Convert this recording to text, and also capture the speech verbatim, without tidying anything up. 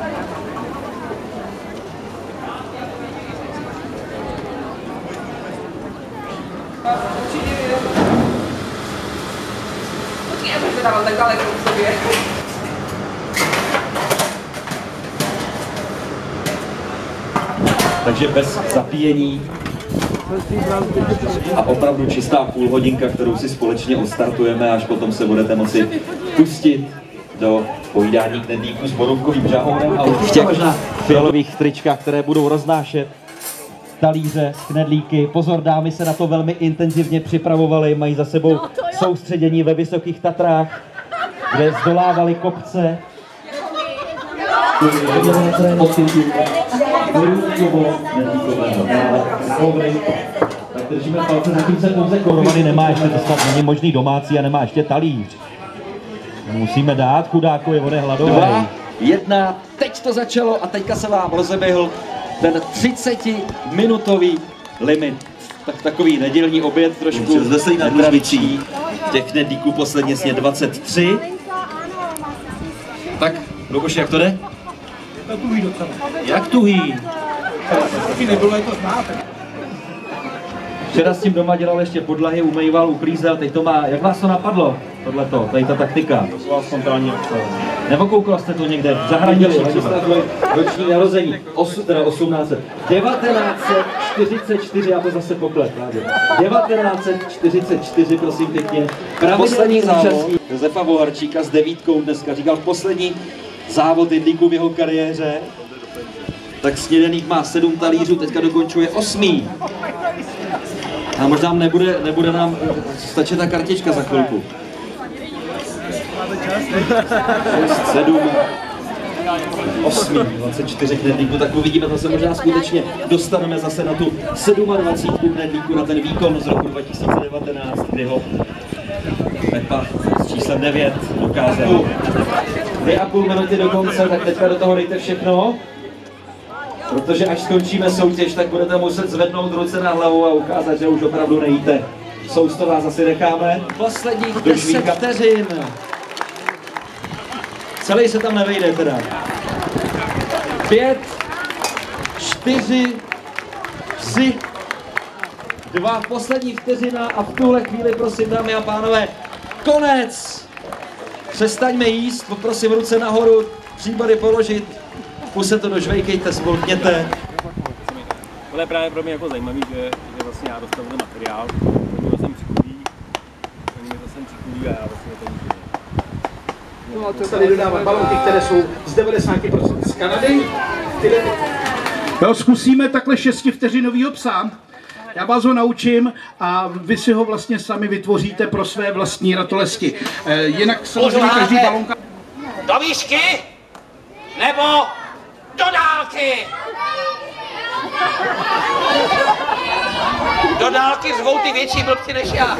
Počkej, já bych to dával tak daleko k sobě. Takže bez zapíjení a opravdu čistá půlhodinka, kterou si společně odstartujeme, až potom se budete moci pustit do pojídání knedlíků s borůvkovým žahourem a určitě možná fialových tričkách, které budou roznášet talíře s knedlíky. Pozor, dámy se na to velmi intenzivně připravovaly, mají za sebou soustředění ve Vysokých Tatrách, kde zdolávali kopce. Tak držíme palce, zatím se pouze Korovaný nemá ještě, to snad není možný domácí a nemá ještě talíř. Musíme dát chudákovi, on je hladový. Dva, jedna, teď to začalo a teďka se vám rozeběhl ten třicetiminutový limit. Tak takový nedělní oběd trošku netradiční. Těch knedlíků posledně sně dvacet tři. Tak, Luboši, jak to jde? To tuhý docela. Jak tuhý? Taky nebylo, jak to znáte. Včera s tím doma dělal ještě podlahy, umýval, uklízel, teď to má, jak vás to napadlo, tohleto, tady ta taktika? To byla spontánní akce. Nebo koukal jste to někde v zahraničí? Roční narození, osm, teda osmnáct devatenáct set čtyřicet čtyři, já to zase poplet, devatenáct set čtyřicet čtyři, prosím pěkně. Poslední závod Josefa Voharčíka s devítkou dneska, říkal poslední závod jedlíků v jeho kariéře. Tak snědených má sedm talířů, teďka dokončuje osmý. A možná nebude, nebude nám stačit ta kartička za chvilku. šest, sedm, osm, dvacet čtyři knedlíků, tak uvidíme, to se možná skutečně dostaneme zase na tu dvacet sedm knedlíků, na ten výkon z roku dva tisíce devatenáct, kdy ho Pepa s číslem devět dokázal. Dvě a půl minuty do konce, tak teďka do toho dejte všechno. Protože až skončíme soutěž, tak budete muset zvednout ruce na hlavu a ukázat, že už opravdu nejíte. Sousto vás asi necháme. Posledních deset vteřin. Celý se tam nevejde teda. Pět, čtyři, tři, dva, poslední vteřina a v tuhle chvíli, prosím, dámy a pánové, konec. Přestaňme jíst, poprosím ruce nahoru, případy položit. Puse to dožvejkejte, spolkněte. Tohle je právě pro mě jako zajímavý, že, že vlastně já dostanu ten materiál, oni to sem přichudí, oni to sem přichudí a já vlastně to můžu. No a to tady dodávat balonky, které jsou z devadesát procent z Kanady. Tyhle... Jo, zkusíme takhle šestivteřinovýho psa. Já vás ho naučím a vy si ho vlastně sami vytvoříte pro své vlastní ratolesti. E, jinak samozřejmě každý balonka... Do výšky nebo do dálky! Do dálky zvou ty větší blbci než já.